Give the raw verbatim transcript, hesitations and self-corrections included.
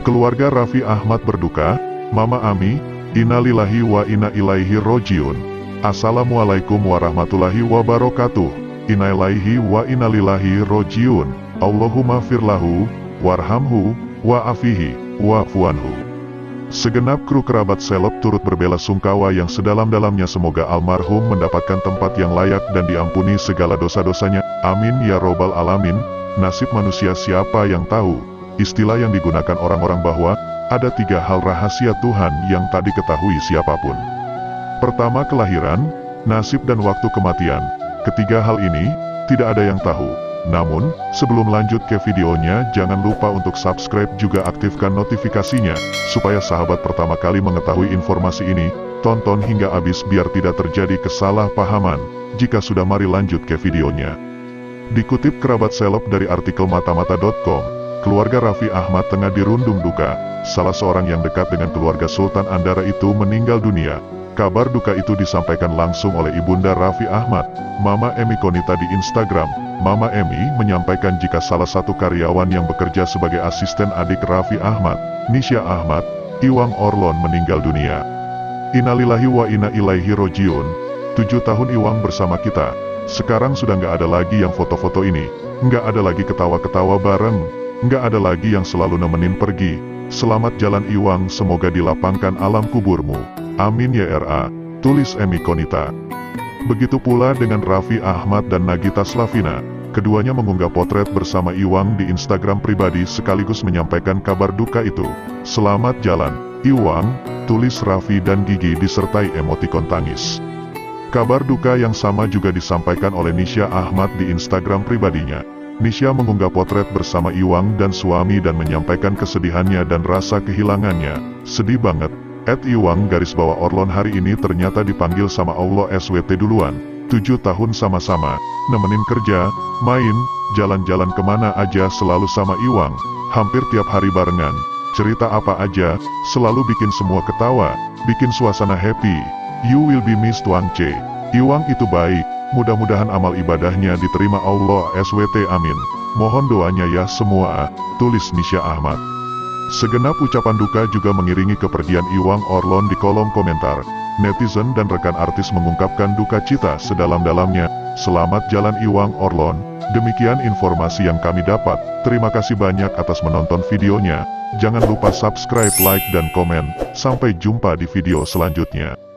Keluarga Raffi Ahmad berduka, Mama Ami, innalillahi wa inna ilaihi rojiun. Assalamualaikum warahmatullahi wabarakatuh. Innalillahi wa innalillahi rojiun. Allahumma firlahu, warhamhu, wa'afihi, wa'fuanhu. Segenap kru kerabat seleb turut berbela sungkawa yang sedalam-dalamnya, semoga almarhum mendapatkan tempat yang layak dan diampuni segala dosa-dosanya. Amin ya robbal alamin. Nasib manusia siapa yang tahu? Istilah yang digunakan orang-orang bahwa ada tiga hal rahasia Tuhan yang tak diketahui siapapun. Pertama, kelahiran, nasib dan waktu kematian. Ketiga hal ini tidak ada yang tahu. Namun, sebelum lanjut ke videonya, jangan lupa untuk subscribe juga aktifkan notifikasinya, supaya sahabat pertama kali mengetahui informasi ini. Tonton hingga habis biar tidak terjadi kesalahpahaman. Jika sudah, mari lanjut ke videonya. Dikutip kerabat seleb dari artikel matamata titik com, keluarga Raffi Ahmad tengah dirundung duka. Salah seorang yang dekat dengan keluarga Sultan Andara itu meninggal dunia. Kabar duka itu disampaikan langsung oleh ibunda Raffi Ahmad, Mama Emi Konita di Instagram. Mama Emi menyampaikan jika salah satu karyawan yang bekerja sebagai asisten adik Raffi Ahmad, Nisha Ahmad, Iwang Orlon, meninggal dunia. Innalillahi wa inna ilaihi rojiun. Tujuh tahun Iwang bersama kita. Sekarang sudah nggak ada lagi yang foto-foto ini. Nggak ada lagi ketawa-ketawa bareng. Nggak ada lagi yang selalu nemenin pergi. Selamat jalan Iwang, semoga dilapangkan alam kuburmu. Amin ya ra. Tulis Emi Konita. Begitu pula dengan Raffi Ahmad dan Nagita Slavina. Keduanya mengunggah potret bersama Iwang di Instagram pribadi sekaligus menyampaikan kabar duka itu. Selamat jalan, Iwang, tulis Raffi dan Gigi disertai emotikon tangis. Kabar duka yang sama juga disampaikan oleh Nisha Ahmad di Instagram pribadinya. Nisha mengunggah potret bersama Iwang dan suami dan menyampaikan kesedihannya dan rasa kehilangannya. Sedih banget. At Iwang garis bawah Orlon hari ini ternyata dipanggil sama Allah S W T duluan. Tujuh tahun sama-sama, nemenin kerja, main, jalan-jalan kemana aja selalu sama Iwang. Hampir tiap hari barengan. Cerita apa aja, selalu bikin semua ketawa, bikin suasana happy. You will be missed Wang C. Iwang itu baik. Mudah-mudahan amal ibadahnya diterima Allah S W T, amin. Mohon doanya ya semua, tulis Nisha Ahmad. Segenap ucapan duka juga mengiringi kepergian Iwang Orlon di kolom komentar. Netizen dan rekan artis mengungkapkan duka cita sedalam-dalamnya. Selamat jalan Iwang Orlon. Demikian informasi yang kami dapat. Terima kasih banyak atas menonton videonya. Jangan lupa subscribe, like, dan komen. Sampai jumpa di video selanjutnya.